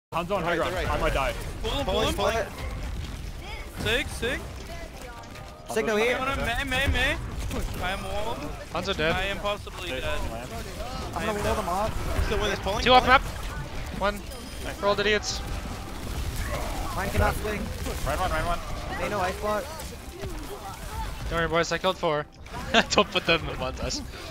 Hanzo on high ground. I might die. Pull him. Sick. Signal here. May. I am walled. Hanzo dead. I am possibly dead. I'm gonna wall them off. Still with us pulling. 2 off map. 1. Rolled idiots. Mine cannot swing. Right one. They know ice block. Don't worry boys, I killed 4. Don't put them in one test.